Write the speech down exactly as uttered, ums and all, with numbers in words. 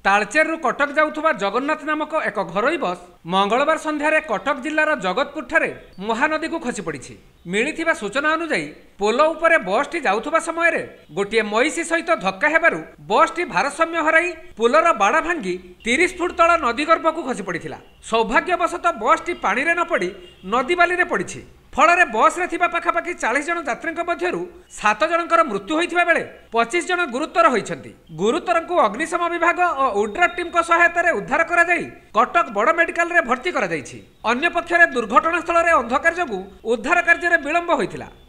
तालचेरु कटक जाउथुबा जगन्नाथ नामक एक घरोई बस मंगलवार संध्यारे कटक जिल्लार जगतपुर ठारे महानदी को खसी पड़ी। मिलिथिबा सूचना अनुसार पोल उपरे बसटी जाउथुबा समय रे गोटे महिषी सहित धक्का हेबारु बसटी भारसाम्य हराई पोलर बाड़ा भांगी तीस फुट तल नदी गर्भ को खसी पड़िथिला। सौभाग्यवशत बसटी पानी रे न पड़ी नदी बाली रे पड़िछि। फल बस रे थिबा पाखापाखि चालीस जन यात्री मध्यरु सात जनकर मृत्यु होइथिबा बेले पच्चीस जन गुरुतर होइछन्ति। गुरुतर को अग्निशम विभाग और उड्राफ टीम को सहायता रे उद्धार करा जाई कटक बड़ मेडिकल रे भर्ती करा जाइछि। अन्य पक्षरे दुर्घटना स्थल रे अंधकार जोगु उद्धार कार्य रे विलंब होइथिला।